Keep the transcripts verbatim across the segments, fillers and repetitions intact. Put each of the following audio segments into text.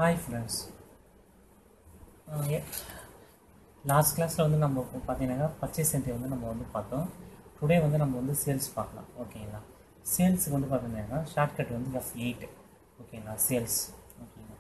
Hi friends. Uh, yeah. Last கிளாஸில் வந்து நம்ம பார்த்தீங்கன்னா பர்ச்சேஸ் என்ட்ரி வந்து நம்ம வந்து பார்த்தோம். டுடே வந்து நம்ம வந்து சேல்ஸ் பார்க்கலாம். ஓகேங்களா? சேல்ஸுக்கு வந்து பார்த்தீங்கன்னா ஷார்ட்கட் வந்து எஃப் எயிட். ஓகேங்களா? சேல்ஸ். ஓகேங்களா?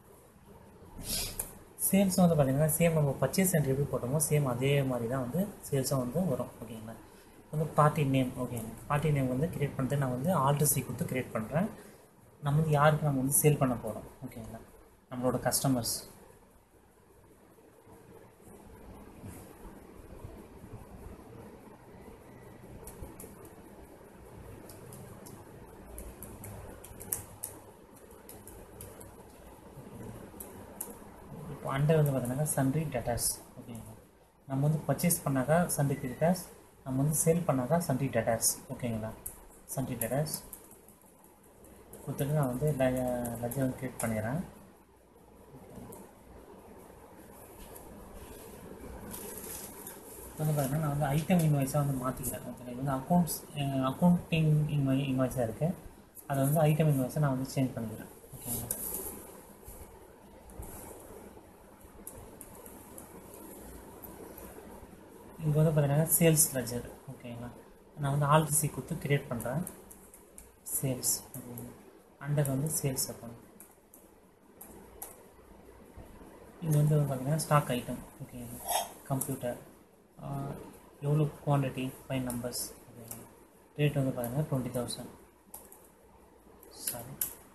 சேல்ஸ் வந்து பார்த்தீங்கன்னா சேம் நம்ம பர்ச்சேஸ் என்ட்ரி எப்படி போட்டோமோ சேம் அதே மாதிரி தான் வந்து சேல்ஸும் வந்து வரும். ஓகேங்களா? வந்து பார்ட்டி நேம். ஓகேங்களா? பார்ட்டி நேம் வந்து கிரியேட் பண்ணிட்டு நான் வந்து ஆல்ட் சி கொடுத்து கிரியேட் பண்ணுறேன். நம்ம வந்து யாருக்கு நம்ம வந்து சேல் பண்ண போகிறோம். ஓகேங்களா? நம்மளோட கஸ்டமர்ஸ். இப்போ அண்டர் வந்து பார்த்தீங்கன்னா சன்ட்ரி டேட்டாஸ். ஓகேங்களா? நம்ம வந்து பர்ச்சேஸ் பண்ணாக்கா சன்ட்ரி டேட்டாஸ், நம்ம வந்து சேல் பண்ணாக்கா சன்ட்ரி டேட்டாஸ். ஓகேங்களா? சன்ட்ரி டேட்டாஸ் கொடுத்துட்டு நான் வந்து லெஜர் வந்து கிரியேட் பண்ணிடுறேன். வந்து பார்த்தீங்கன்னா நான் வந்து ஐட்டம் இன்வாய்ஸாக வந்து மாற்றிக்கிறேன். ஓகேங்களா? இது வந்து அக்கௌண்ட்ஸ் அக்கௌண்டிங் இன்வாய் இன்வாய்ஸாக இருக்குது. அதை வந்து ஐட்டம் இன்வாய்ஸாக நான் வந்து சேஞ்ச் பண்ணிக்கிறேன். ஓகேங்களா? இங்கே வந்து பார்த்தீங்கன்னா சேல்ஸ் லெஜர். ஓகேங்களா? நான் வந்து ஆல்ட் சி கொடுத்து கிரியேட் பண்ணுறேன். சேல்ஸ். அண்டர் வந்து சேல்ஸ் அக்கௌண்ட். இங்கே வந்து பார்த்தீங்கன்னா ஸ்டாக் ஐட்டம். ஓகேங்களா? கம்ப்யூட்டர் எவ்வளோ குவான்டிட்டி ஃபைவ் நம்பர்ஸ். ஓகேங்களா? ரேட் வந்து பார்த்தீங்கன்னா டுவெண்ட்டி தௌசண்ட். Sorry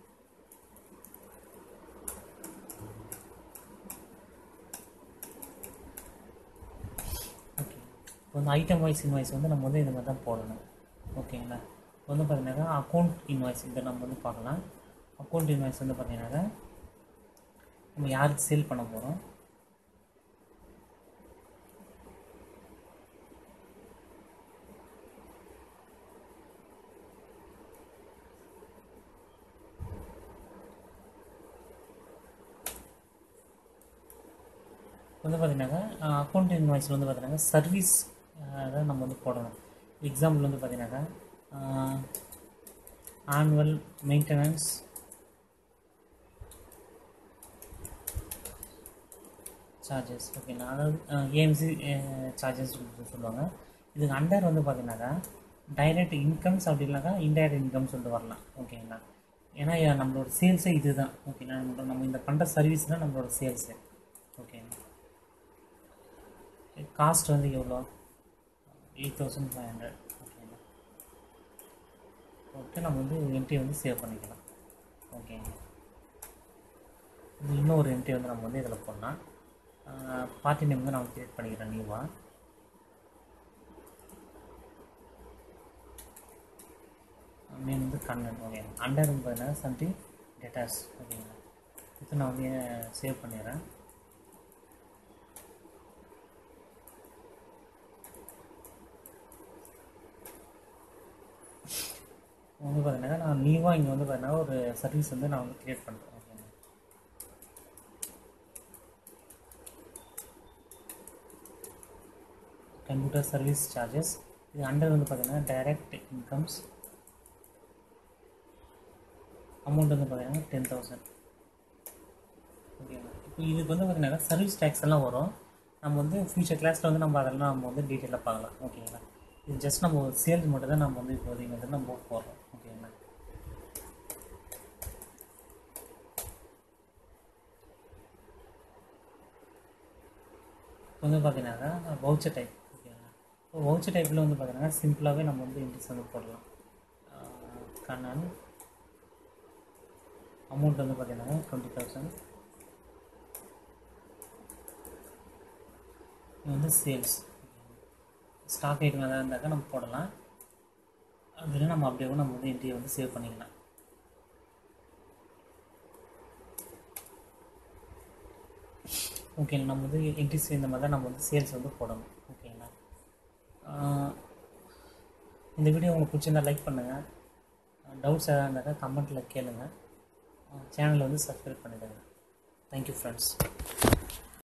okay. இப்போ வந்து ஐட்டம் வைஸ் இன்வாய்ஸ் வந்து நம்ம வந்து இந்த மாதிரி தான் போடணும். ஓகேங்களா? இப்போ வந்து பார்த்தீங்கன்னாக்கா அக்கௌண்ட் இன்வாய்ஸ் இதை நம்ம வந்து பார்க்கலாம். அக்கௌண்ட் இன்வாய்ஸ் வந்து பார்த்தீங்கன்னாக்கா நம்ம யாருக்கு சேல் பண்ண போகிறோம். வந்து பார்த்தீங்கன்னாக்கா அக்கௌண்ட் இன்வாய்ஸில் வந்து பார்த்தீங்கன்னா சர்வீஸ் தான் நம்ம வந்து போடணும். எக்ஸாம்பிள் வந்து பார்த்தீங்கன்னாக்கா ஆனுவல் மெயின்டெனன்ஸ் சார்ஜஸ். ஓகேங்களா? அதாவது ஏஎம்சி சார்ஜஸ் சொல்லுவாங்க. இதுக்கு அண்டர் வந்து பார்த்தீங்கன்னாக்கா டைரக்ட் இன்கம்ஸ் அப்படி இல்லைனாக்கா இன்டைரக்ட் இன்கம் சொல்லிட்டு வரலாம். ஓகேங்களா? ஏன்னா நம்மளோட சேல்ஸே இது தான். ஓகேங்களா? நம்மளோட நம்ம இந்த பண்ணுற சர்வீஸ் தான் நம்மளோட சேல்ஸு. ஓகேங்களா? காஸ்ட் வந்து எவ்வளோ? Eight thousand five hundred. ஓகேங்களா? ஓகே, நம்ம வந்து என்ட்ரி வந்து சேவ் பண்ணிக்கலாம். ஓகேங்க. இது இன்னொரு என்ட்ரி வந்து நம்ம வந்து இதில் போடலாம். பார்ட்டி நேம் வந்து நான் கிரியேட் பண்ணிக்கிறேன் நியூவாக. நேம் வந்து கண்ணன். ஓகேங்க. அண்டர் வந்து பார்த்தீங்கன்னா சன்ட்ரி டேட்டாஸ். ஓகேங்களா? இது நான் வந்து சேவ் பண்ணிடுறேன். வந்து பார்த்தீங்கன்னா நான் நியூவாக இங்கே வந்து பார்த்தீங்கன்னா ஒரு சர்வீஸ் வந்து நான் வந்து கிரியேட் பண்ணுறேன். ஓகேங்க. Computer service charges. இது அண்டர் வந்து பார்த்தீங்கன்னா டைரக்ட் இன்கம்ஸ். அமௌண்ட் வந்து பார்த்தீங்கன்னா டென் தௌசண்ட். ஓகேங்களா? இப்போ இதுக்கு வந்து பார்த்தீங்கன்னா சர்வீஸ் டேக்ஸ் எல்லாம் வரும். நம்ம வந்து ஃபியூச்சர் கிளாஸில் வந்து நம்ம அதெல்லாம் நம்ம வந்து டீட்டெயிலாக பார்க்கலாம். ஓகேங்களா? இது ஜஸ்ட் நம்ம சேல்ஸ் மட்டும் தான் நம்ம வந்து இப்போதைக்கு வந்து நம்ம போடுறோம். ஓகேங்களா? இப்போ வந்து பார்த்தீங்கன்னா வவுச்சர் டைப். ஓகேங்களா? இப்போ வவுச்சர் டைப்பில் வந்து பார்த்தீங்கன்னா சிம்பிளாகவே நம்ம வந்து இன்ட்ரெஸ்ட் வந்து போடலாம். கண்ணன் அமௌண்ட் வந்து பார்த்தீங்கன்னா டுவெண்ட்டி தௌசண்ட். இது வந்து சேல்ஸ். ஸ்டாக் ஐட்டம் எதாவது இருந்தாக்கா நம்ம போடலாம். அப்படின்னா நம்ம அப்படியே நம்ம வந்து என்ட்ரியை வந்து சேவ் பண்ணிக்கலாம். ஓகேங்களா? நம்ம வந்து என்ட்ரிஸ் இந்த மாதிரி தான் நம்ம வந்து சேல்ஸ் வந்து போடணும். ஓகேங்களா? இந்த வீடியோ உங்களுக்கு பிடிச்சிருந்தா லைக் பண்ணுங்கள். டவுட்ஸ் எதாவது இருந்தாக்கா கமெண்ட்டில் கேளுங்கள். சேனலை வந்து சப்ஸ்கிரைப் பண்ணிடுங்க. Thank you friends.